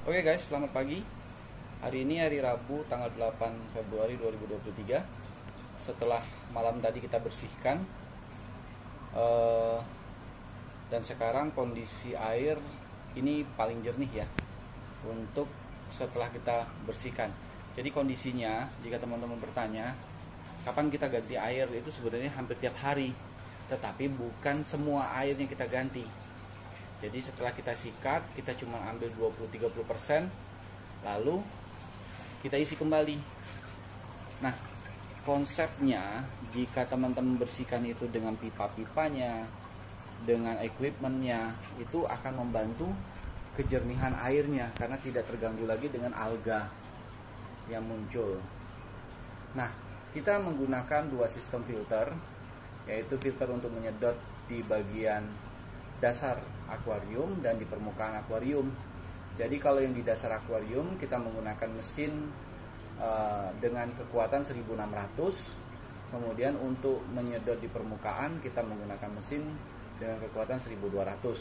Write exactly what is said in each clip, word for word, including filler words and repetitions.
Oke guys, selamat pagi. Hari ini hari Rabu tanggal delapan Februari dua ribu dua puluh tiga. Setelah malam tadi kita bersihkan uh, dan sekarang kondisi air ini paling jernih ya untuk setelah kita bersihkan. Jadi kondisinya, jika teman-teman bertanya kapan kita ganti air, itu sebenarnya hampir tiap hari, tetapi bukan semua airnya kita ganti. Jadi setelah kita sikat, kita cuma ambil dua puluh sampai tiga puluh persen, lalu kita isi kembali. Nah, konsepnya jika teman-teman bersihkan itu dengan pipa-pipanya, dengan equipmentnya, itu akan membantu kejernihan airnya karena tidak terganggu lagi dengan alga yang muncul. Nah, kita menggunakan dua sistem filter, yaitu filter untuk menyedot di bagian dasar akuarium dan di permukaan akuarium. Jadi kalau yang di dasar akuarium kita menggunakan mesin uh, dengan kekuatan seribu enam ratus. Kemudian untuk menyedot di permukaan kita menggunakan mesin dengan kekuatan seribu dua ratus.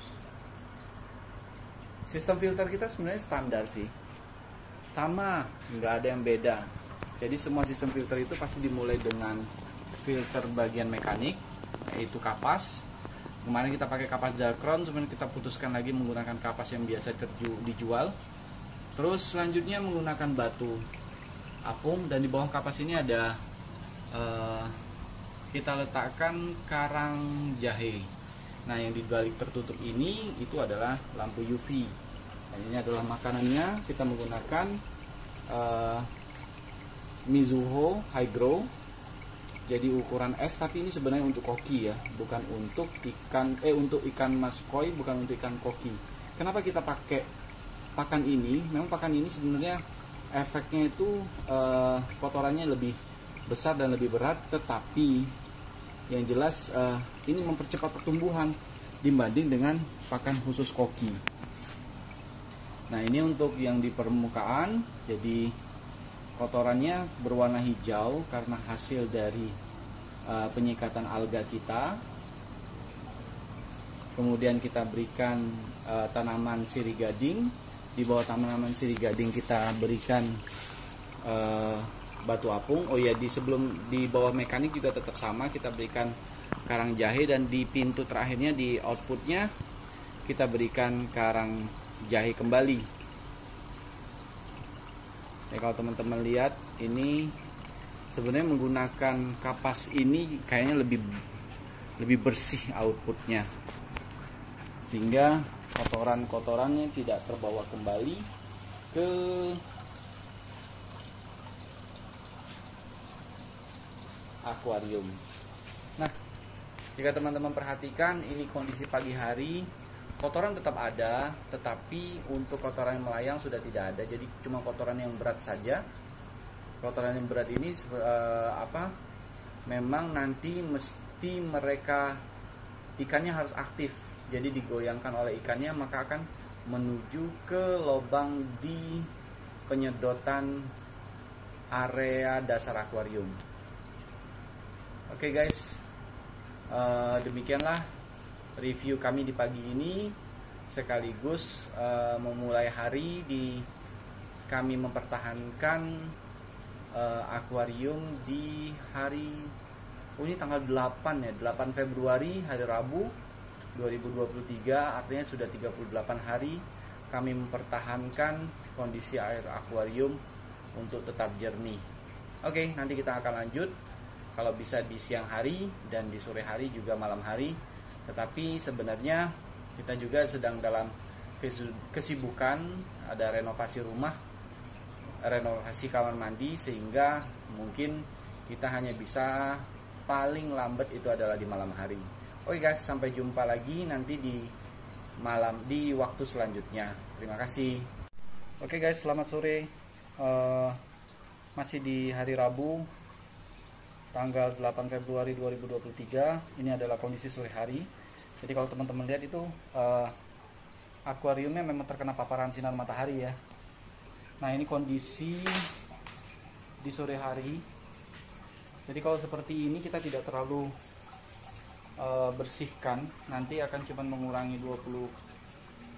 Sistem filter kita sebenarnya standar sih, sama, nggak ada yang beda. Jadi semua sistem filter itu pasti dimulai dengan filter bagian mekanik, yaitu kapas. Kemarin kita pakai kapas Dacron, kemudian kita putuskan lagi menggunakan kapas yang biasa terju- dijual. Terus selanjutnya menggunakan batu apung, dan di bawah kapas ini ada uh, kita letakkan karang jahe. Nah, yang di balik tertutup ini itu adalah lampu U V. Dan ini adalah makanannya. Kita menggunakan uh, Mizuho High Grow. Jadi ukuran es, tapi ini sebenarnya untuk koki ya, bukan untuk ikan eh untuk ikan mas koi, bukan untuk ikan koki. Kenapa kita pakai pakan ini? Memang pakan ini sebenarnya efeknya itu eh, kotorannya lebih besar dan lebih berat, tetapi yang jelas eh, ini mempercepat pertumbuhan dibanding dengan pakan khusus koki. Nah, ini untuk yang di permukaan, jadi kotorannya berwarna hijau karena hasil dari uh, penyikatan alga kita. Kemudian kita berikan uh, tanaman sirih gading. Di bawah tanaman sirih gading kita berikan uh, batu apung. Oh ya, di sebelum di bawah mekanik juga tetap sama, kita berikan karang jahe, dan di pintu terakhirnya di outputnya kita berikan karang jahe kembali. Ya, kalau teman-teman lihat ini sebenarnya menggunakan kapas ini kayaknya lebih lebih bersih outputnya, sehingga kotoran-kotorannya tidak terbawa kembali ke akuarium. Nah, jika teman-teman perhatikan ini kondisi pagi hari, kotoran tetap ada, tetapi untuk kotoran yang melayang sudah tidak ada. Jadi cuma kotoran yang berat saja. Kotoran yang berat ini uh, apa? Memang nanti mesti mereka ikannya harus aktif. Jadi digoyangkan oleh ikannya, maka akan menuju ke lubang di penyedotan area dasar akuarium. Oke guys, uh, demikianlah review kami di pagi ini, sekaligus uh, memulai hari di kami mempertahankan uh, akuarium di hari oh ini tanggal delapan ya, delapan Februari, hari Rabu dua ribu dua puluh tiga, artinya sudah tiga puluh delapan hari kami mempertahankan kondisi air akuarium untuk tetap jernih. Oke, nanti kita akan lanjut kalau bisa di siang hari dan di sore hari juga malam hari. Tetapi sebenarnya kita juga sedang dalam kesibukan, ada renovasi rumah, renovasi kamar mandi, sehingga mungkin kita hanya bisa paling lambat itu adalah di malam hari. Oke guys, sampai jumpa lagi nanti di malam di waktu selanjutnya. Terima kasih. Oke guys, selamat sore. Uh, masih di hari Rabu tanggal delapan Februari dua ribu dua puluh tiga. Ini adalah kondisi sore hari. Jadi kalau teman-teman lihat itu uh, akuariumnya memang terkena paparan sinar matahari ya. Nah, ini kondisi di sore hari. Jadi kalau seperti ini kita tidak terlalu uh, bersihkan, nanti akan cuma mengurangi dua puluh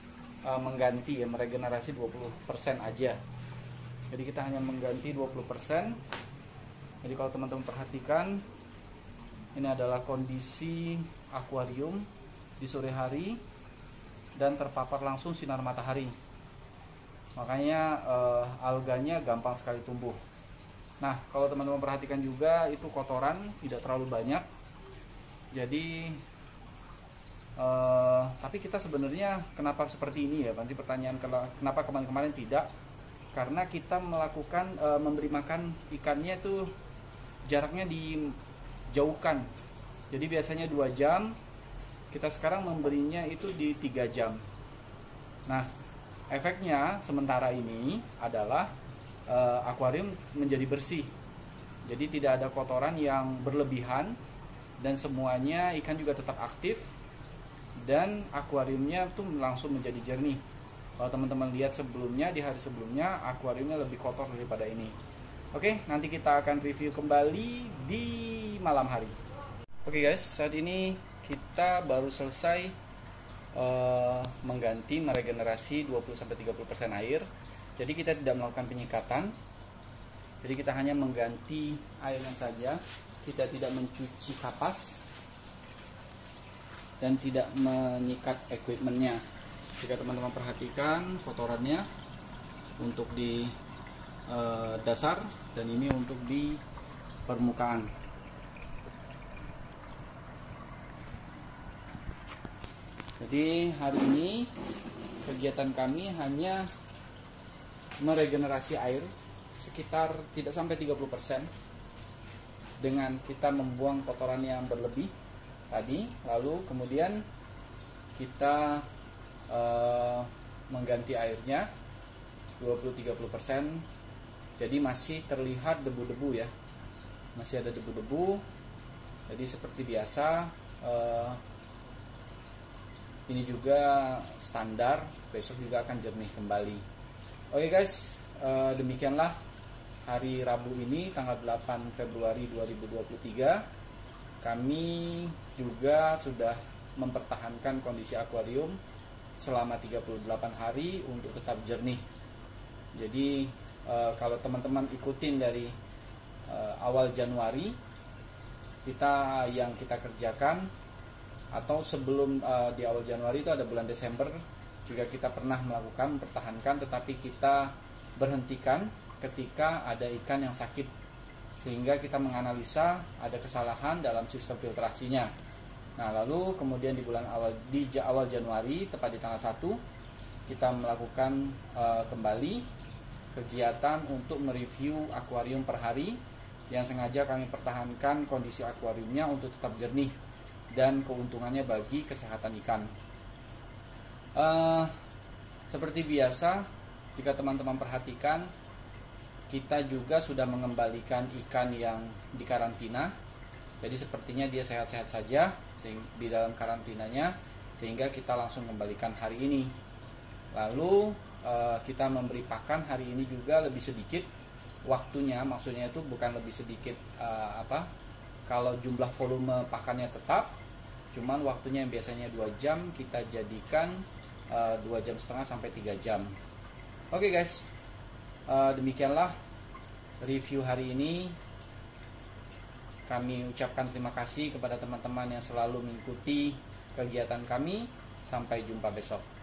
uh, mengganti ya, meregenerasi dua puluh persen aja. Jadi kita hanya mengganti dua puluh persen. Jadi kalau teman-teman perhatikan, ini adalah kondisi akuarium di sore hari dan terpapar langsung sinar matahari. Makanya uh, alganya gampang sekali tumbuh. Nah, kalau teman-teman perhatikan juga, itu kotoran tidak terlalu banyak. Jadi uh, tapi kita sebenarnya kenapa seperti ini ya? Nanti pertanyaan kenapa kemarin-kemarin tidak? Karena kita melakukan uh, memberi makan ikannya itu jaraknya dijauhkan. Jadi biasanya dua jam, kita sekarang memberinya itu di tiga jam. Nah, efeknya sementara ini adalah uh, akuarium menjadi bersih. Jadi tidak ada kotoran yang berlebihan dan semuanya ikan juga tetap aktif dan akuariumnya tuh langsung menjadi jernih. Kalau teman-teman lihat sebelumnya, di hari sebelumnya akuariumnya lebih kotor daripada ini. Oke, nanti kita akan review kembali di malam hari. Oke guys, saat ini kita baru selesai Uh, mengganti, meregenerasi dua puluh sampai tiga puluh persen air. Jadi kita tidak melakukan penyikatan. Jadi kita hanya mengganti airnya saja. Kita tidak mencuci kapas dan tidak menyikat equipmentnya. Jika teman-teman perhatikan kotorannya untuk di uh, dasar dan ini untuk di permukaan. Jadi hari ini kegiatan kami hanya meregenerasi air sekitar tidak sampai tiga puluh persen dengan kita membuang kotoran yang berlebih tadi, lalu kemudian kita uh, mengganti airnya dua puluh sampai tiga puluh persen. Jadi masih terlihat debu-debu ya, masih ada debu-debu. Jadi seperti biasa, uh, ini juga standar, besok juga akan jernih kembali. Oke guys, uh, demikianlah hari Rabu ini tanggal delapan Februari dua ribu dua puluh tiga. Kami juga sudah mempertahankan kondisi akuarium selama tiga puluh delapan hari untuk tetap jernih. Jadi uh, kalau teman-teman ikutin dari uh, awal Januari, kita yang kita kerjakan atau sebelum uh, di awal Januari itu ada bulan Desember juga kita pernah melakukan mempertahankan, tetapi kita berhentikan ketika ada ikan yang sakit sehingga kita menganalisa ada kesalahan dalam sistem filtrasinya. Nah, lalu kemudian di bulan awal di awal Januari tepat di tanggal satu kita melakukan uh, kembali kegiatan untuk mereview akuarium per hari yang sengaja kami pertahankan kondisi akuariumnya untuk tetap jernih dan keuntungannya bagi kesehatan ikan. Uh, seperti biasa, jika teman-teman perhatikan, kita juga sudah mengembalikan ikan yang di karantina. Jadi sepertinya dia sehat-sehat saja di dalam karantinanya, sehingga kita langsung kembalikan hari ini. Lalu uh, kita memberi pakan hari ini juga lebih sedikit waktunya, maksudnya itu bukan lebih sedikit uh, apa? Kalau jumlah volume pakannya tetap, cuman waktunya yang biasanya dua jam kita jadikan uh, dua jam setengah sampai tiga jam. Oke okay guys, uh, demikianlah review hari ini. Kami ucapkan terima kasih kepada teman-teman yang selalu mengikuti kegiatan kami. Sampai jumpa besok.